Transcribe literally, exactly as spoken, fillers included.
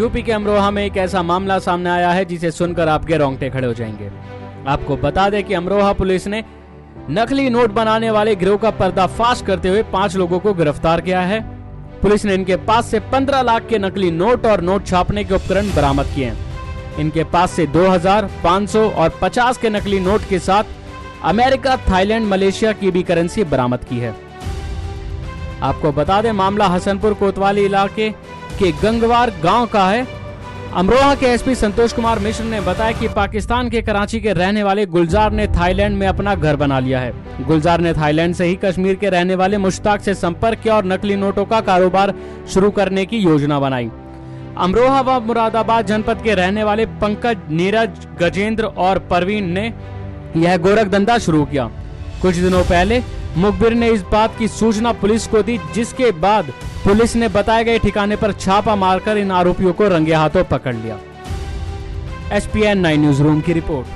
UP के अमरोहा में एक ऐसा मामला सामने आया है जिसे सुनकर आपके रोंगटे खड़े हो जाएंगे। आपको बता दें कि अमरोहा पुलिस ने नकली नोट बनाने वाले गिरोह का पर्दाफाश करते हुए पांच लोगों को गिरफ्तार किया है। पुलिस ने इनके पास से पंद्रह लाख के नकली नोट और नोट छापने के उपकरण बरामद किए हैं। इनके पास से दो हज़ार, पाँच सौ और पचास के नकली नोट के साथ अमेरिका, थाईलैंड, मलेशिया की भी करेंसी बरामद की है। आपको बता दें मामला हसनपुर कोतवाली इलाके के गंगवार गांव का है। अमरोहा के एसपी संतोष कुमार मिश्र ने बताया कि पाकिस्तान के कराची के रहने वाले गुलजार ने थाईलैंड में अपना घर बना लिया है। गुलजार ने थाईलैंड से ही कश्मीर के रहने वाले मुश्ताक से संपर्क किया और नकली नोटों का कारोबार शुरू करने की योजना बनाई। अमरोहा व मुरादाबाद जनपद के रहने वाले पंकज, नीरज, गजेंद्र और परवीन ने यह गोरख धंधा शुरू किया। कुछ दिनों पहले मुखबिर ने इस बात की सूचना पुलिस को दी, जिसके बाद पुलिस ने बताए गए ठिकाने पर छापा मारकर इन आरोपियों को रंगे हाथों पकड़ लिया। S P N nine newsroom की रिपोर्ट।